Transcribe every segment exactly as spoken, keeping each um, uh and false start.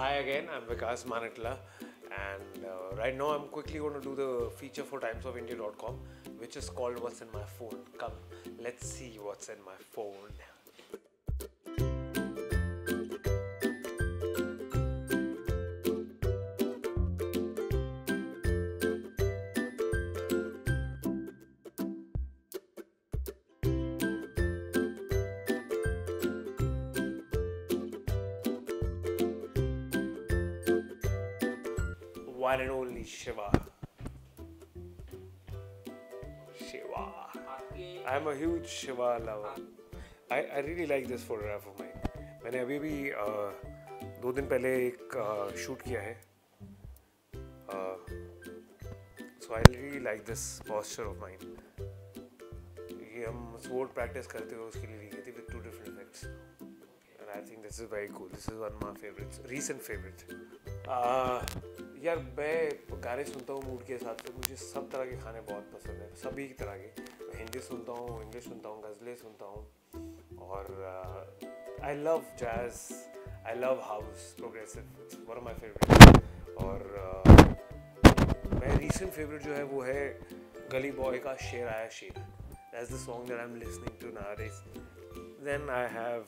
Hi again, I'm Vikas Manaktala, and uh, right now I'm quickly going to do the feature for times of india dot com, which is called What's in My Phone. Come, let's see what's in my phone. One and only Shiva. Shiva. I'm a huge Shiva lover. I, I really like this photograph of mine. मैंने अभी भी uh, दो दिन पहले एक shoot uh, किया है. Uh, so I really like this posture of mine. ये हम sword practice करते हुए उसके लिए ली गई थी with two different effects. And I think this is very cool. This is one of my favorites, recent favorite. Uh, यार मैं गाने सुनता हूँ मूड के हिसाब से. मुझे सब तरह के खाने बहुत पसंद है, सभी तरह के. मैं हिंदी सुनता हूँ, इंग्लिश सुनता हूँ, गज़लें सुनता हूँ, और I love jazz, I love house, progressive. It's one of my favourite. और uh, मेरा रीसेंट फेवरेट जो है वो है गली बॉय का शेर आया शेर. That's the song that I am listening to nowadays. Then I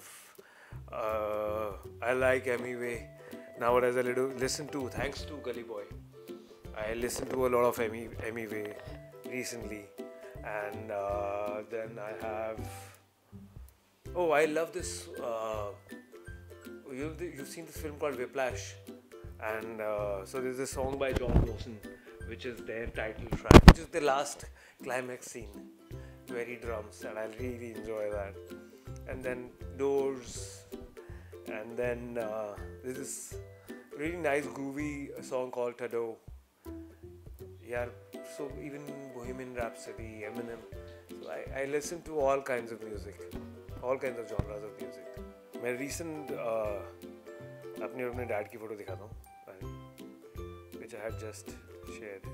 have I like Emiway. Nowadays I listen to, thanks to Gully Boy, I listen to a lot of Emmy Emmyway recently, and uh, then I have, oh I love this, uh, you've, you've seen this film called Whiplash, and uh, so there's a song by John Lawson which is their title track, which is the last climax scene, very drums, and I really enjoy that. And then Doors. And then uh, there's this really nice groovy song called Tado. Yeah, so even Bohemian Rhapsody, Eminem. So I, I listen to all kinds of music, all kinds of genres of music. मैं recent uh, अपने और अपने dad की photo दिखाता हूँ, which I had just shared.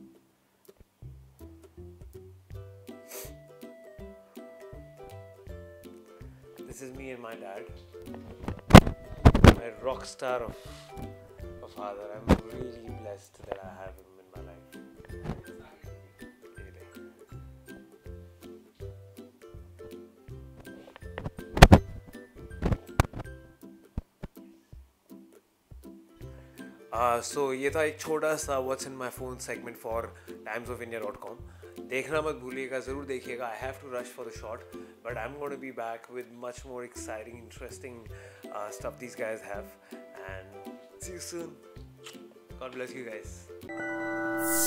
This is me and my dad. My rock star of a father. I'm really blessed that I have him in my life. Uh, so ये था एक छोटा सा What's in my phone segment for times of india dot com. देखना मत भूलिएगा, ज़रूर देखिएगा. I have to rush for the shot, but I'm going to be back with much more exciting, interesting uh, stuff these guys have. And see you soon. God bless you guys.